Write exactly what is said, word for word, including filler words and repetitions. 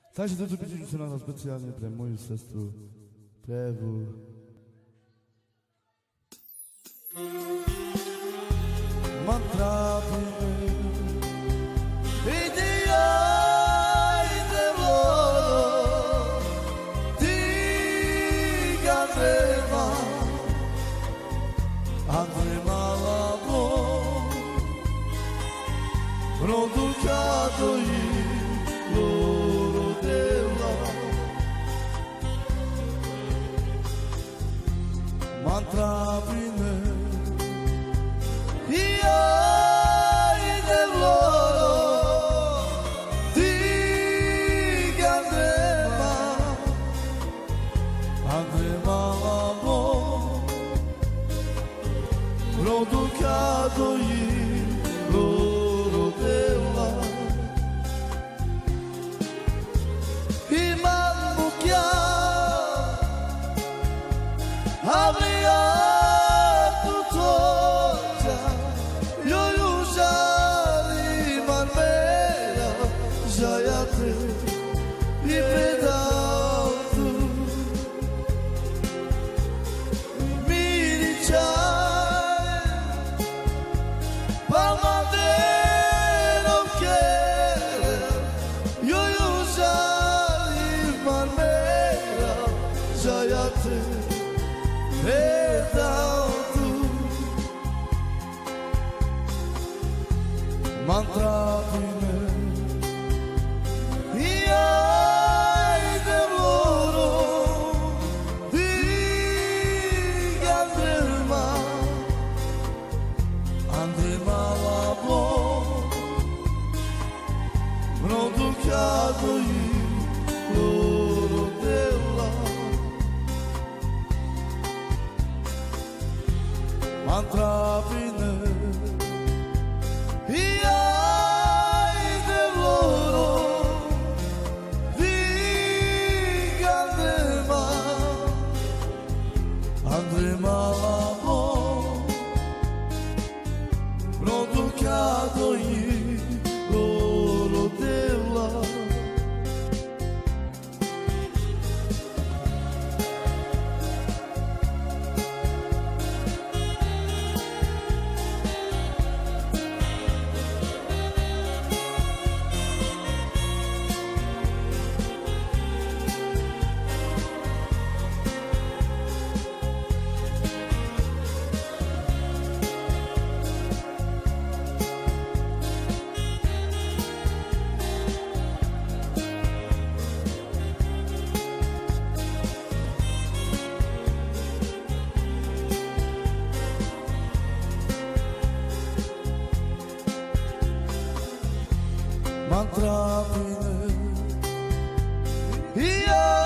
Takže toto písničku som nahrál speciálne pre moju sestru, pre Evu. Ma trápime, ide ja, ide volo, ti ga nema, a nemala Bog, rodu kada i loro dela, ma trápime, ja idem loro, ti ga nema, a nemala Bog, rodu kada i loro dela. Imam mukja, avlija tu tođa, joj užali marmera, žajate i predao tu. Miri čaj, palmaderov kere, joj užali marmera, žajate predao tu. Ma trápime, ja idem loro, ti ga nema, a nemala Bog, rodu kada i loro dela. Ma trápime, ja idem loro, ti ga nema, a nemala Bog, rodu kada i loro dela. Ma trápime, ja